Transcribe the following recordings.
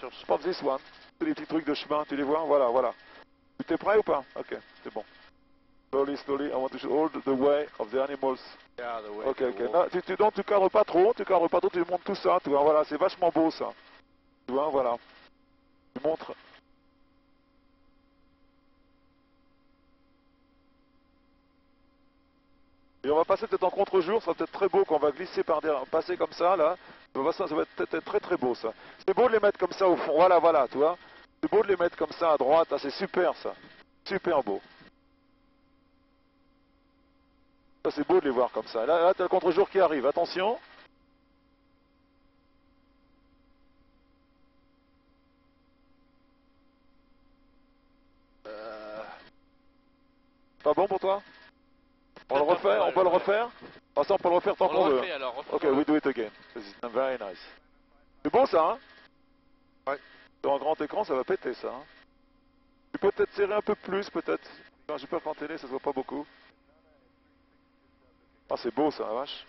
Spot this one. Tous les petits trucs de chemin, tu les vois? Voilà, voilà. Tu es prêt ou pas? Ok, c'est bon. Slowly, slowly, I want to show all the way of the animals. Yeah, the way Ok, they ok. walk. Non, tu cadres pas trop, tu montres tout ça, tu vois, voilà, c'est vachement beau ça. Tu vois, voilà. Tu montres. Et on va passer peut-être en contre-jour, ça va peut-être très beau quand on va glisser par derrière, passer comme ça, là. Ça va peut-être être très très beau ça. C'est beau de les mettre comme ça au fond, voilà, voilà, tu vois. C'est beau de les mettre comme ça à droite, ah, c'est super ça. Super beau. Ça c'est beau de les voir comme ça. Là t'as le contre-jour qui arrive, attention. Pas bon pour toi? On le refait, on peut le refaire? Ah ça on peut le refaire tant qu'on veut. Alors, Ok, we do it again. This is very nice. C'est beau ça, hein? Ouais. Sur un grand écran ça va péter ça. Hein? Tu peux peut-être serrer un peu plus peut-être. J'ai peur qu'en télé ça se voit pas beaucoup. Ah c'est beau ça, la vache.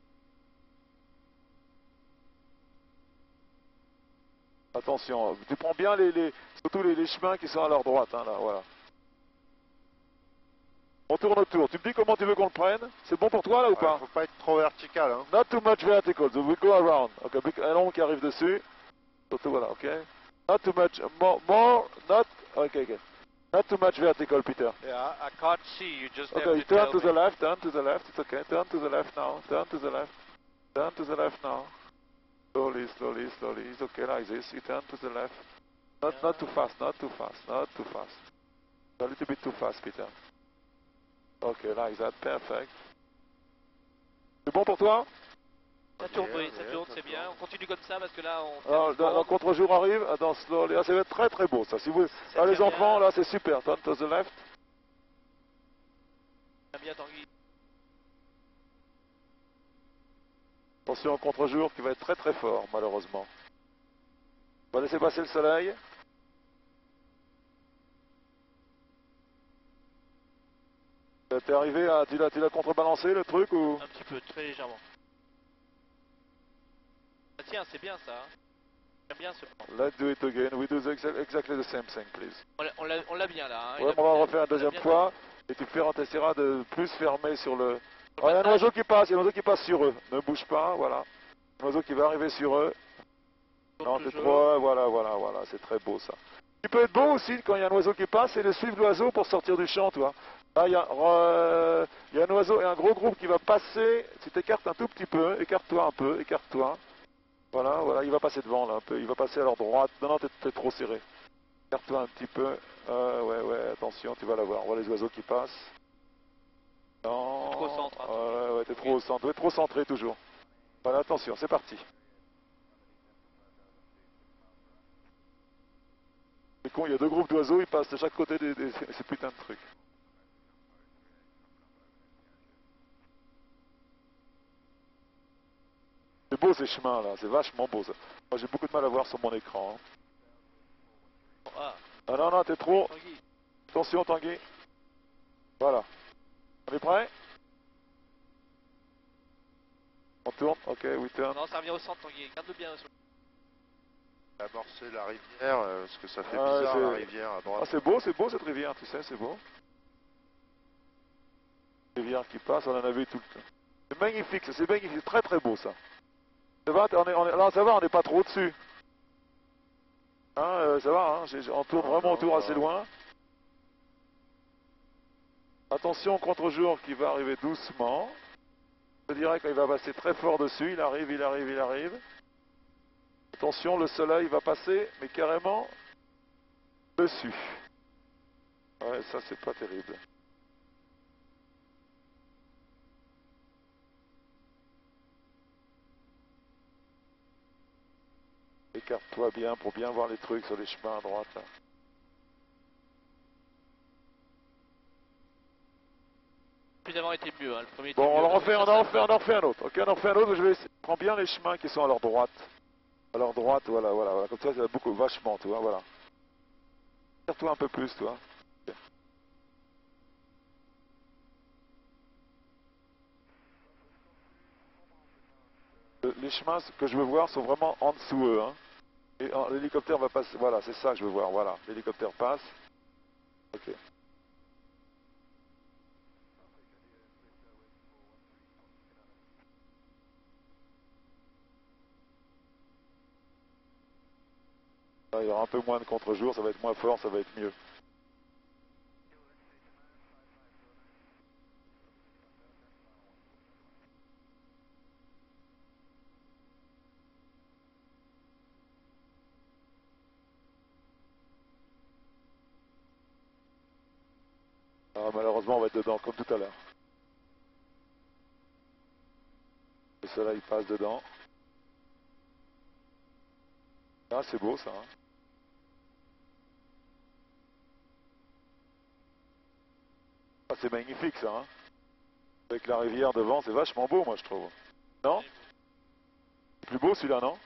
Attention, tu prends bien surtout les chemins qui sont à leur droite, hein, là, voilà. On tourne autour. Tu me dis comment tu veux qu'on le prenne? C'est bon pour toi là ou pas? Faut pas être trop vertical, hein. Not too much vertical, so we go around. Ok, un long qui arrive dessus. Surtout voilà, ok. Not too much, not, ok. Not too much vertical, Peter. Yeah, I can't see, you just have Okay, to turn tell to me. the left, it's okay. Turn to the left now, turn to the left now. Slowly, slowly, slowly. It's okay like this. You turn to the left. Not too fast, not too fast, not too fast. A little bit too fast, Peter. Okay, like that, perfect. C'est bon pour toi? Ça tourne, oui, ça tourne, c'est bien. On continue comme ça parce que là, on... Le contre-jour arrive. Attends, slowly. Ah, ça va être très très beau ça. Si vous, là, les enfants, là, c'est super. Turn to the left. Bien, Tanguy. Attention au contre-jour qui va être très très fort, malheureusement. On va laisser passer le soleil. T'es arrivé à... Tu l'as contrebalancé le truc ou... Un petit peu, très légèrement. Ah, tiens, c'est bien ça. Hein. J'aime bien ce plan. Let's do it again. We do exactly the same thing, please. On l'a bien là. Hein. Ouais, on va refaire une deuxième fois. Et tu essaieras de plus fermer sur le... Oh, il y a un oiseau qui passe, sur eux. Ne bouge pas, voilà. Un oiseau qui va arriver sur eux. Non, c'est trop... Voilà, c'est très beau ça. Tu peux être beau aussi quand il y a un oiseau qui passe et de suivre l'oiseau pour sortir du champ, toi. Là, il y a un oiseau et un gros groupe qui va passer. Tu t'écartes un tout petit peu, écarte-toi un peu, écarte-toi. Voilà, voilà, il va passer devant là un peu, il va passer à leur droite. Non, t'es trop serré. Écarte-toi un petit peu. Ouais, attention, tu vas l'avoir. On voit les oiseaux qui passent. Non. Trop au centre. Hein, ouais, t'es trop au centre. Ouais, trop centré toujours. Voilà, attention, c'est parti. C'est con, il y a deux groupes d'oiseaux, ils passent de chaque côté de ces putains de trucs. C'est beau ces chemins là, c'est vachement beau ça. Moi j'ai beaucoup de mal à voir sur mon écran. Hein. Ah non, t'es trop... Tanguy. Attention Tanguy. Voilà. On est prêt? On tourne, ok, we turn. Non, ça revient au centre, Tanguy. Garde bien. Amorcer la rivière, parce que ça fait bizarre la rivière à droite. Ah c'est beau cette rivière, tu sais, c'est beau. Rivière qui passe, on en a vu tout le temps. C'est magnifique, c'est très très beau ça. Ça va, là ça va, on n'est pas trop au-dessus. Hein, ça va, hein, on tourne vraiment autour assez loin. Attention au contre-jour qui va arriver doucement. Je dirais qu'il va passer très fort dessus, il arrive. Attention, le soleil va passer, mais carrément dessus. Ouais, ça c'est pas terrible. Écarte-toi bien pour bien voir les trucs sur les chemins à droite. Là. Le plus d'avant était mieux, hein. Le premier était Bon, mieux. on en refait un autre. Ok, on en refait un autre. Prends bien les chemins qui sont à leur droite. À leur droite, voilà. Comme ça, ça va beaucoup, vachement, tu vois, voilà. Tire-toi un peu plus, toi. Les chemins que je veux voir sont vraiment en dessous eux, hein. Et l'hélicoptère va passer, voilà, c'est ça que je veux voir, voilà. L'hélicoptère passe. Ok. Là, il y aura un peu moins de contre-jour, ça va être moins fort, ça va être mieux. Alors, malheureusement, on va être dedans, comme tout à l'heure. Le soleil passe dedans. Ah, c'est beau ça. Hein. Ah, c'est magnifique ça. Hein. Avec la rivière devant, c'est vachement beau, moi je trouve. Non? C'est plus beau celui-là, non?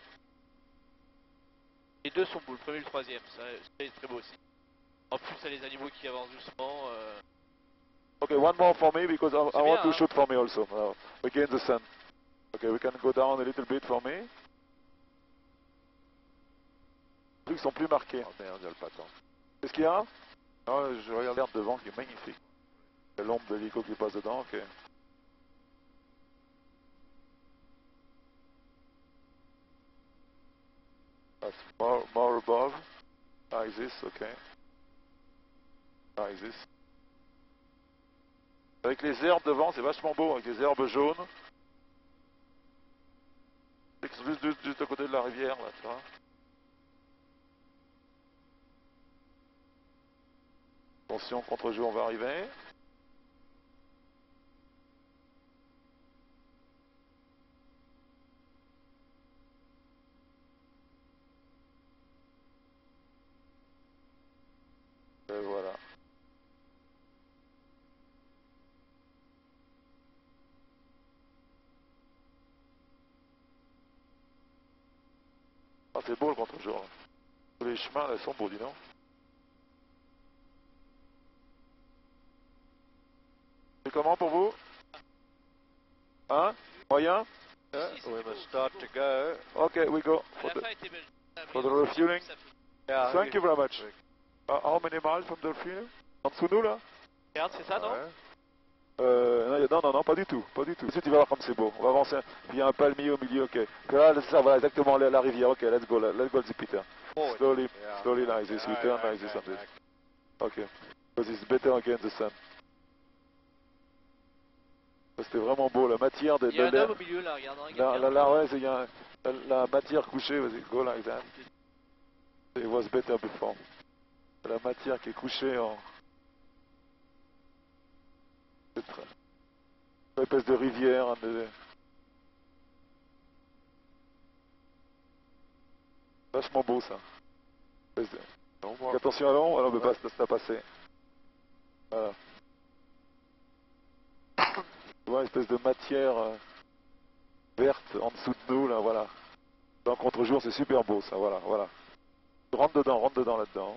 Les deux sont beaux, le premier et le troisième, ça c'est très beau aussi. En plus, il y a les animaux qui avancent doucement. Okay, one more for me because I want to hein. shoot for me also. Again the sun. Okay, we can go down a little bit for me. Les trucs sont plus marqués. Oh merde, il y a le patin. Qu'est-ce qu'il y a? Non, je regarde. Regarde devant qui est magnifique. Il y a l'ombre de l'hélico qui passe dedans, ok. That's more above. Like this, okay. Like this. Avec les herbes devant, c'est vachement beau, avec les herbes jaunes. C'est juste à côté de la rivière, là, tu vois. Attention, contre-jour, on va arriver. Et voilà. Ah, c'est beau le contre-jour. Là. Les chemins, là, sont beaux, dis donc. C'est comment pour vous? Hein? Moyen? We must start to go. Okay, we go. La fin était belle. For the refueling. Yeah, Thank you very much. How many miles from the refueling? En dessous de nous, là? Regarde, c'est ça, non? Non, pas du tout, pas du tout. Ensuite, tu vas voir comme c'est beau. On va avancer. Il y a un palmier au milieu, ok. Là, c'est ça, voilà, exactement la rivière. Ok, let's go, Zipiter. Slowly, slowly like this. We turn like this and this. Ok. Because it's better against the sun. C'était vraiment beau, la matière de Il y a un l'air. homme au milieu, là, regarde. Regarde Là, ouais, il y a la matière couchée, vas-y, go like that. It was better before. La matière qui est couchée en... Une espèce de rivière. Vachement beau ça. Attention à l'ombre, alors on peut pas se la passer. Voilà. Tu vois, une espèce de matière verte en dessous de nous, là, voilà. En contre-jour, c'est super beau ça, voilà, voilà. Rentre dedans là-dedans.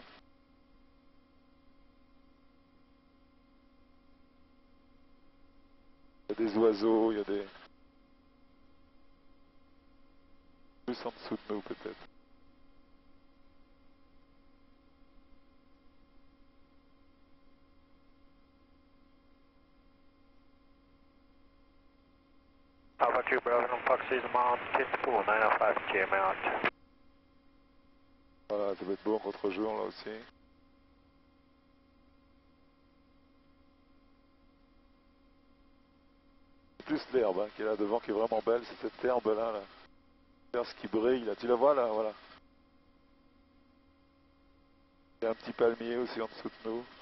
Il y a des oiseaux, il y a des... Plus en dessous de nous peut-être. Alpha 2 Bravo Foxy Mount 10-4 905 GM out. Voilà, ça va être beau en contre-jour là aussi. Plus l'herbe hein, qui est là devant, qui est vraiment belle, c'est cette herbe là, l'herbe qui brille là, tu la vois là, voilà. Il y a un petit palmier aussi en dessous de nous.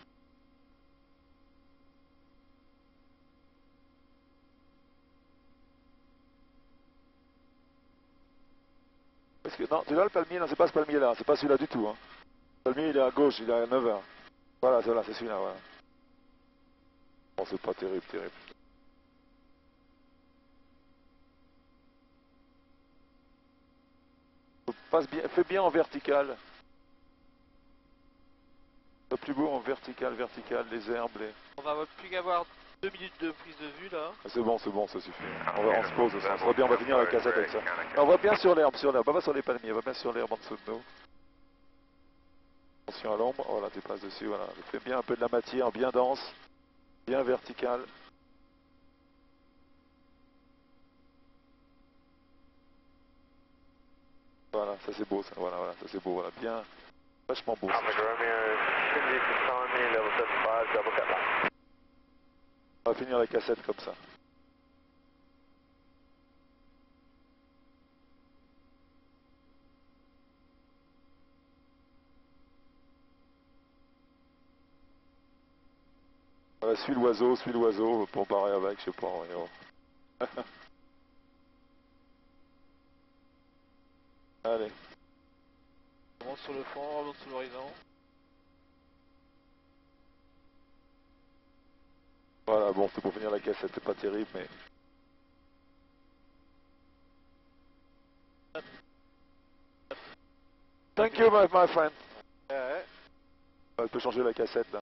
Parce que, non, tu vois le palmier, non c'est pas ce palmier là, c'est pas celui-là du tout. Hein. Le palmier il est à gauche, il est à 9h. Voilà, c'est celui-là, voilà. Bon, c'est pas terrible, terrible. Passe bien, fais bien en vertical. C'est plus beau en vertical, les herbes, les... On va plus qu'avoir 2 minutes de prise de vue là. C'est bon, ça suffit. On se pose, ça sera bien, on va finir la cassette avec ça. On va bien sur l'herbe, pas sur les palmiers, on va bien sur l'herbe en dessous de nous. Attention à l'ombre, voilà, tu passes dessus, voilà. Fais bien un peu de la matière, bien dense, bien verticale. Voilà, ça c'est beau, ça, voilà, ça c'est beau, voilà, bien, vachement beau. Ça. On va finir la cassette comme ça. Voilà, suis l'oiseau, pour parer avec, je sais pas, ouais, oh. Allez. On monte sur le fond, on monte sur l'horizon. Voilà, bon, c'est pour finir la cassette, c'est pas terrible, mais... Thank you, my friend. Ouais. Elle peut changer la cassette, là.